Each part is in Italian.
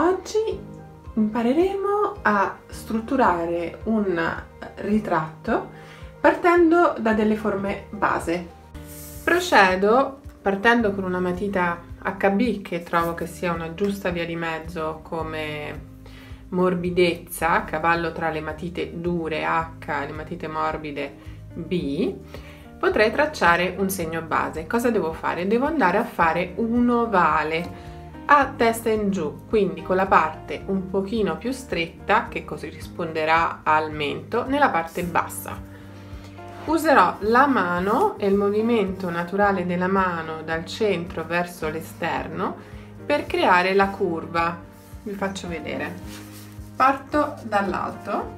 Oggi impareremo a strutturare un ritratto partendo da delle forme base. Procedo partendo con una matita HB, che trovo che sia una giusta via di mezzo come morbidezza, a cavallo tra le matite dure H e le matite morbide B. Potrei tracciare un segno base. Cosa devo fare? Devo andare a fare un ovale a testa in giù, quindi con la parte un pochino più stretta, che corrisponderà al mento, nella parte bassa. Userò la mano e il movimento naturale della mano dal centro verso l'esterno per creare la curva. Vi faccio vedere. Parto dall'alto.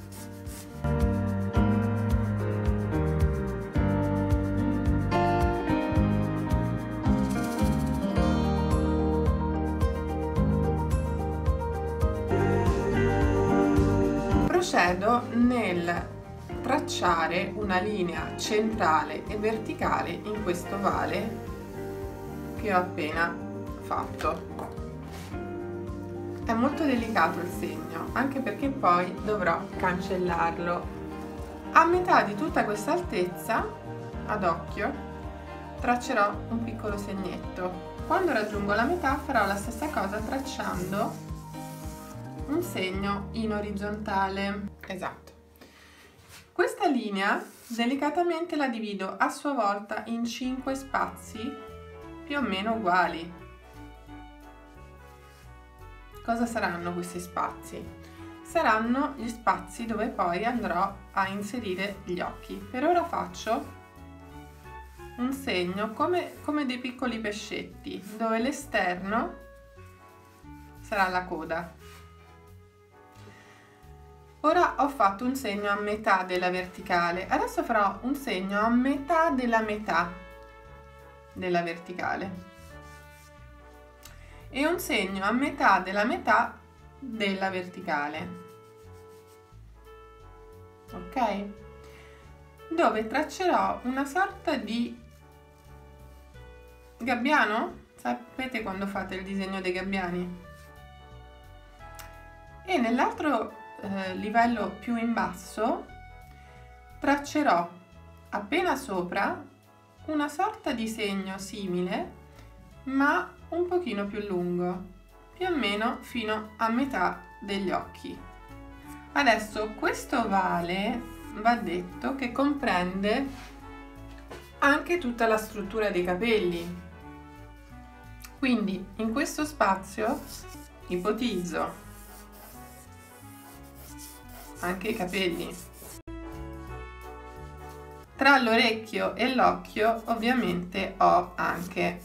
Procedo nel tracciare una linea centrale e verticale in questo ovale che ho appena fatto. È molto delicato il segno, anche perché poi dovrò cancellarlo. A metà di tutta questa altezza, ad occhio, traccerò un piccolo segnetto. Quando raggiungo la metà farò la stessa cosa tracciando un segno in orizzontale. Esatto. Questa linea delicatamente la divido a sua volta in 5 spazi più o meno uguali. Cosa saranno questi spazi? Saranno gli spazi dove poi andrò a inserire gli occhi. Per ora faccio un segno come dei piccoli pescetti, dove l'esterno sarà la coda. Ora ho fatto un segno a metà della verticale, adesso farò un segno a metà della verticale e un segno a metà della verticale, ok? Dove traccerò una sorta di gabbiano, sapete quando fate il disegno dei gabbiani? E nell'altro livello più in basso traccerò appena sopra una sorta di segno simile ma un pochino più lungo, più o meno fino a metà degli occhi. Adesso questo ovale va detto che comprende anche tutta la struttura dei capelli, quindi in questo spazio ipotizzo anche i capelli. Tra l'orecchio e l'occhio ovviamente ho anche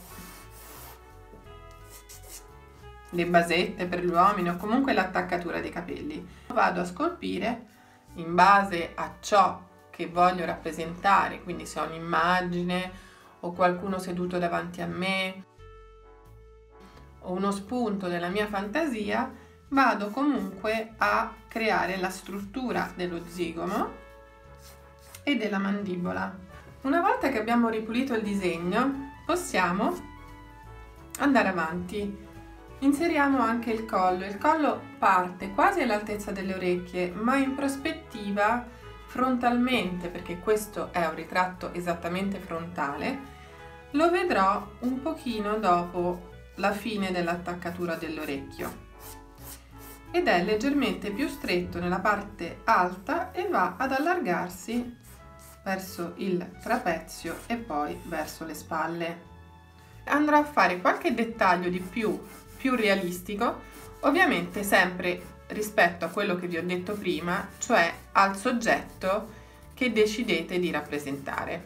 le basette per gli uomini o comunque l'attaccatura dei capelli. Vado a scolpire in base a ciò che voglio rappresentare, quindi se ho un'immagine o qualcuno seduto davanti a me o uno spunto della mia fantasia, vado comunque a creare la struttura dello zigomo e della mandibola. Una volta che abbiamo ripulito il disegno, possiamo andare avanti. Inseriamo anche il collo. Il collo parte quasi all'altezza delle orecchie, ma in prospettiva frontalmente, perché questo è un ritratto esattamente frontale. Lo vedrò un pochino dopo la fine dell'attaccatura dell'orecchio. Ed è leggermente più stretto nella parte alta e va ad allargarsi verso il trapezio e poi verso le spalle. Andrò a fare qualche dettaglio di più realistico, ovviamente sempre rispetto a quello che vi ho detto prima, cioè al soggetto che decidete di rappresentare.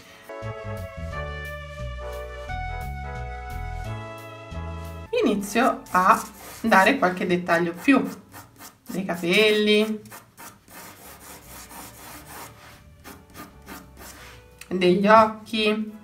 Inizio a dare qualche dettaglio più dei capelli, degli occhi,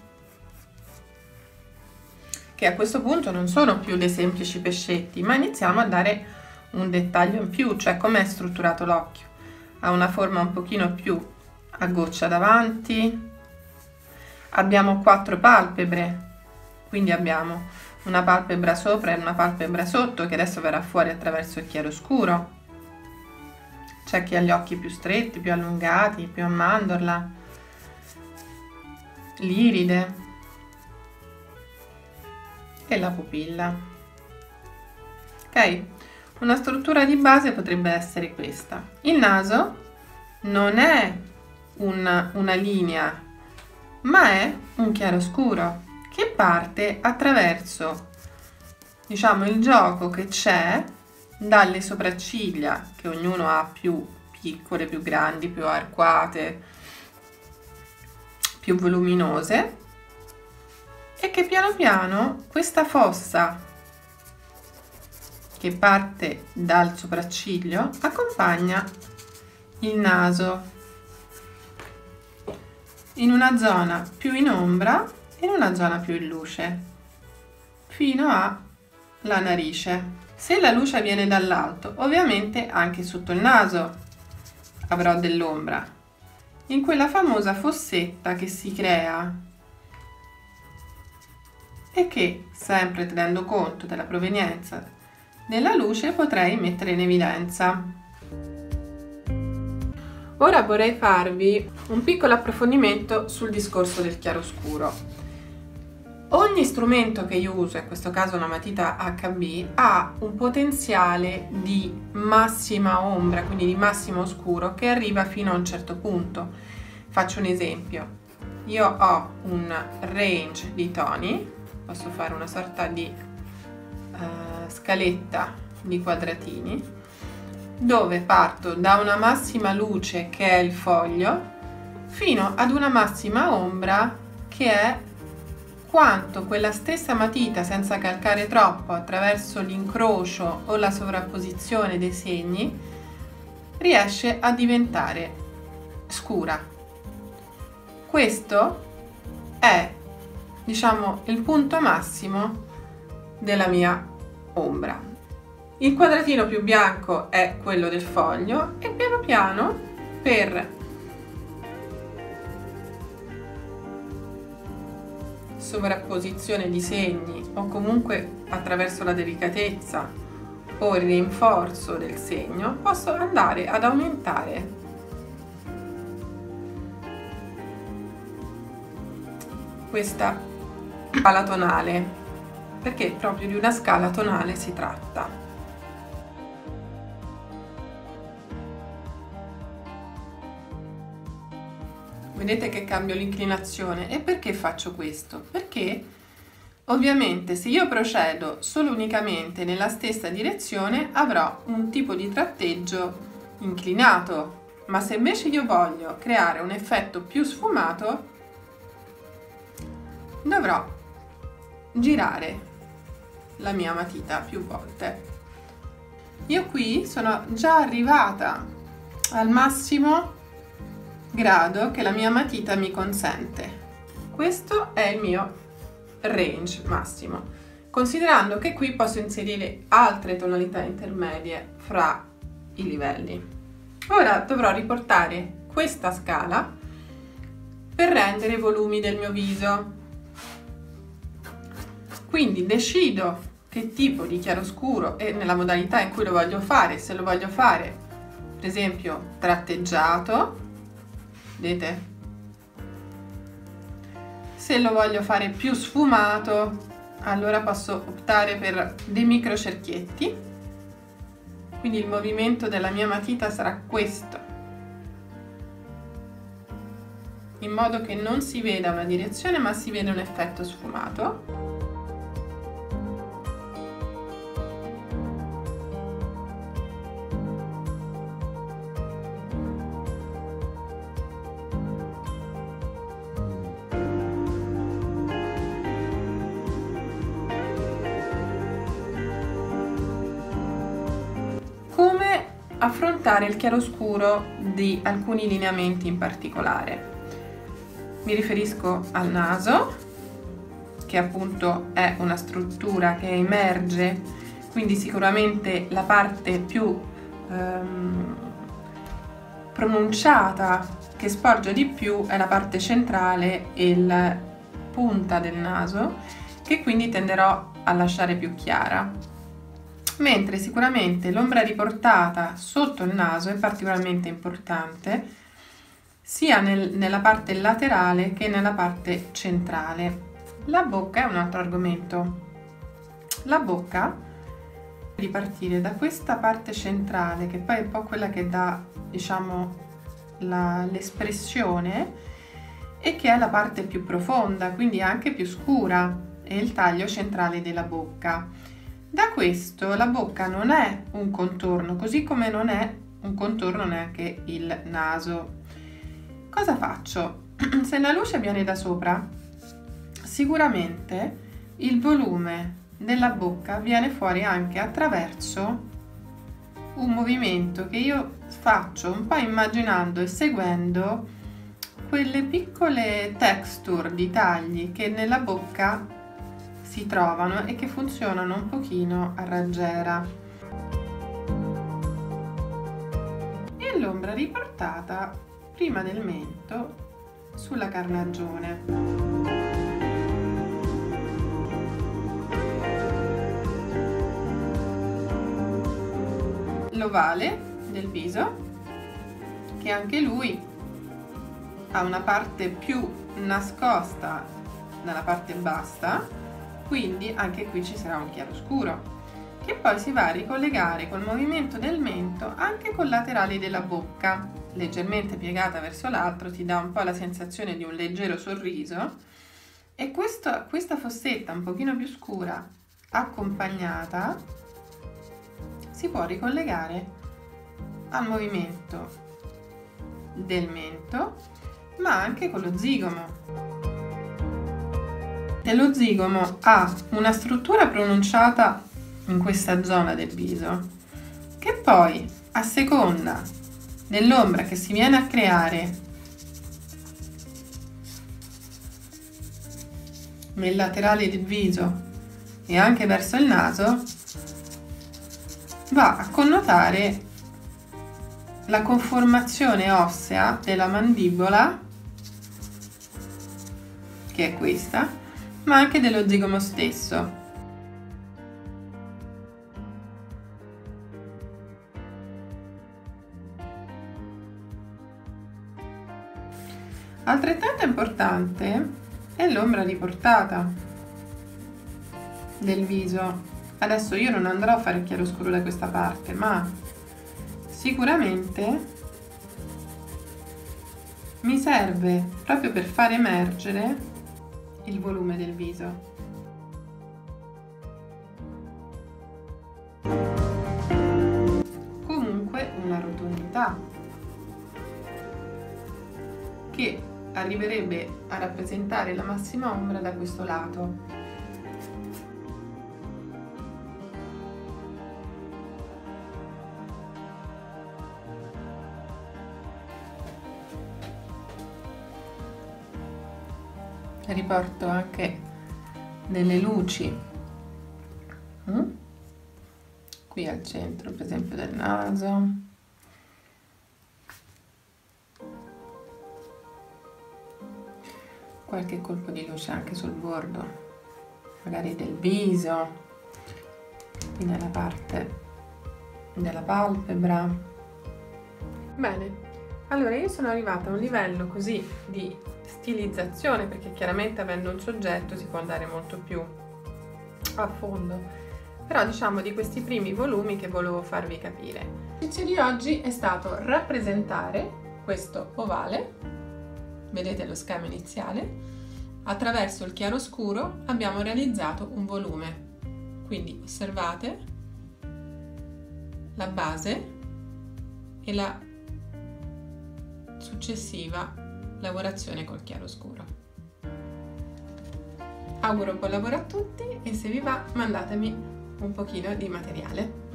che a questo punto non sono più dei semplici pescetti, ma iniziamo a dare un dettaglio in più, cioè com'è strutturato l'occhio. Ha una forma un pochino più a goccia davanti, abbiamo 4 palpebre, quindi abbiamo una palpebra sopra e una palpebra sotto, che adesso verrà fuori attraverso il chiaroscuro. C'è chi ha gli occhi più stretti, più allungati, più a mandorla, l'iride e la pupilla. Ok? Una struttura di base potrebbe essere questa. Il naso non è una linea, ma è un chiaroscuro che parte attraverso, diciamo, il gioco che c'è dalle sopracciglia, che ognuno ha più piccole, più grandi, più arcuate, più voluminose, e che piano piano questa fossa che parte dal sopracciglio accompagna il naso in una zona più in ombra e in una zona più in luce, fino alla narice. Se la luce viene dall'alto, ovviamente anche sotto il naso avrò dell'ombra, in quella famosa fossetta che si crea e che, sempre tenendo conto della provenienza della luce, potrei mettere in evidenza. Ora vorrei farvi un piccolo approfondimento sul discorso del chiaroscuro. Ogni strumento che io uso, in questo caso una matita HB, ha un potenziale di massima ombra, quindi di massimo oscuro, che arriva fino a un certo punto. Faccio un esempio. Io ho un range di toni, posso fare una sorta di scaletta di quadratini, dove parto da una massima luce che è il foglio fino ad una massima ombra che è quanto quella stessa matita, senza calcare troppo attraverso l'incrocio o la sovrapposizione dei segni, riesce a diventare scura. Questo è, diciamo, il punto massimo della mia ombra. Il quadratino più bianco è quello del foglio e piano piano, per sovrapposizione di segni o comunque attraverso la delicatezza o il rinforzo del segno, posso andare ad aumentare questa scala tonale, perché proprio di una scala tonale si tratta. Vedete che cambio l'inclinazione? E perché faccio questo? Perché ovviamente se io procedo solo unicamente nella stessa direzione avrò un tipo di tratteggio inclinato, ma se invece io voglio creare un effetto più sfumato dovrò girare la mia matita più volte. Io qui sono già arrivata al massimo grado che la mia matita mi consente. Questo è il mio range massimo, considerando che qui posso inserire altre tonalità intermedie fra i livelli. Ora dovrò riportare questa scala per rendere i volumi del mio viso. Quindi decido che tipo di chiaroscuro e nella modalità in cui lo voglio fare. Se lo voglio fare, per esempio, tratteggiato, vedete? Se lo voglio fare più sfumato, allora posso optare per dei micro cerchietti. Quindi il movimento della mia matita sarà questo, in modo che non si veda una direzione ma si vede un effetto sfumato. Affrontare il chiaroscuro di alcuni lineamenti in particolare. Mi riferisco al naso, che appunto è una struttura che emerge, quindi sicuramente la parte più pronunciata, che sporge di più, è la parte centrale e la punta del naso, che quindi tenderò a lasciare più chiara, mentre sicuramente l'ombra riportata sotto il naso è particolarmente importante, sia nella parte laterale che nella parte centrale. La bocca è un altro argomento. La bocca, di partire da questa parte centrale, che poi è un po' quella che dà, diciamo, l'espressione, e che è la parte più profonda, quindi anche più scura, è il taglio centrale della bocca. Da questo la bocca non è un contorno, così come non è un contorno neanche il naso. Cosa faccio? Se la luce viene da sopra, sicuramente il volume della bocca viene fuori anche attraverso un movimento che io faccio un po' immaginando e seguendo quelle piccole texture di tagli che nella bocca si trovano e che funzionano un pochino a raggiera. E l'ombra riportata prima del mento sulla carnagione. L'ovale del viso, che anche lui ha una parte più nascosta nella parte bassa, quindi anche qui ci sarà un chiaroscuro, che poi si va a ricollegare col movimento del mento anche con laterali della bocca, leggermente piegata verso l'altro, ti dà un po' la sensazione di un leggero sorriso, e questa fossetta un pochino più scura accompagnata si può ricollegare al movimento del mento, ma anche con lo zigomo. E lo zigomo ha una struttura pronunciata in questa zona del viso, che poi, a seconda dell'ombra che si viene a creare nel laterale del viso e anche verso il naso, va a connotare la conformazione ossea della mandibola, che è questa, ma anche dello zigomo stesso. Altrettanto importante è l'ombra riportata del viso. Adesso io non andrò a fare chiaroscuro da questa parte, ma sicuramente mi serve proprio per far emergere il volume del viso. Comunque una rotondità che arriverebbe a rappresentare la massima ombra da questo lato. Riporto anche delle luci qui al centro, per esempio del naso, qualche colpo di luce anche sul bordo magari del viso, qui nella parte della palpebra. Bene, allora io sono arrivata a un livello così di stilizzazione, perché chiaramente avendo un soggetto si può andare molto più a fondo, però diciamo di questi primi volumi che volevo farvi capire. L'esercizio di oggi è stato rappresentare questo ovale, vedete lo schema iniziale, attraverso il chiaroscuro abbiamo realizzato un volume, quindi osservate la base e la successiva lavorazione col chiaroscuro. Auguro buon lavoro a tutti e se vi va mandatemi un pochino di materiale.